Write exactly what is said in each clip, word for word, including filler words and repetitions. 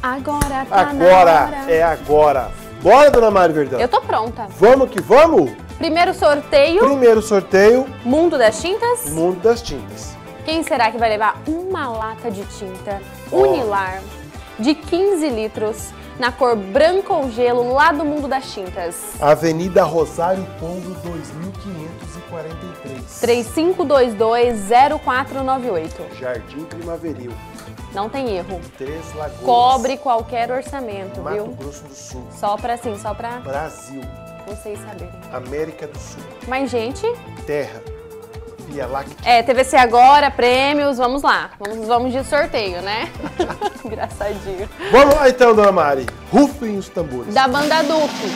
Agora tá Agora, na hora. é agora. Bora, dona Mari Verdão? Eu tô pronta. Vamos que vamos? Primeiro sorteio, Primeiro sorteio, Mundo das Tintas. Mundo das Tintas. Quem será que vai levar uma lata de tinta Oh. Unilar de quinze litros na cor branco ou gelo lá do Mundo das Tintas? Avenida Rosário Pombo, dois mil quinhentos e quarenta e três. três cinco dois dois, zero quatro nove oito. Jardim Primaveril. Não tem erro. Três Lagoas. Cobre qualquer orçamento, Mato viu? Grosso do Sul. Só pra assim, só pra Brasil. vocês saberem. América do Sul. Mas, gente, Terra. Via Láctea. é, T V C Agora, prêmios, vamos lá. Vamos, vamos de sorteio, né? Engraçadinho. Vamos lá então, dona Mari. Rufem os tambores. Da banda Duque.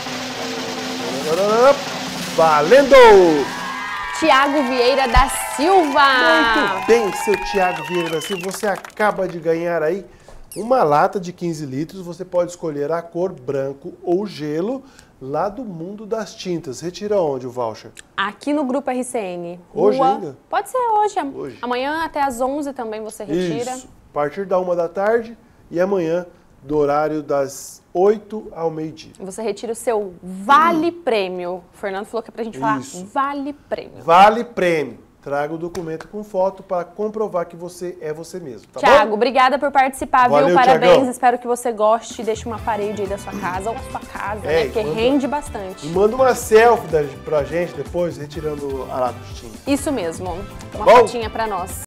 Valendo! Tiago Vieira da Silva. Muito bem, seu Tiago Vieira da Silva. Você acaba de ganhar aí uma lata de quinze litros. Você pode escolher a cor branco ou gelo lá do Mundo das Tintas. Retira onde o voucher? Aqui no Grupo R C N. Hoje Rua- ainda? Pode ser hoje. Hoje. Amanhã até às onze também você retira. Isso. A partir da uma da tarde e amanhã do horário das oito ao meio-dia. Você retira o seu Vale Prêmio. O Fernando falou que é pra gente falar Isso. Vale Prêmio. Vale prêmio. Traga o documento com foto para comprovar que você é você mesmo, tá Tiago, bom? obrigada por participar, Valeu, viu? Parabéns, Thiagão. espero que você goste. Deixe uma parede aí da sua casa, ou a sua casa, É, né? Porque manda- rende bastante. E manda uma selfie da, pra gente depois, retirando a lata de tinta. Isso mesmo. Uma bom? fotinha pra nós.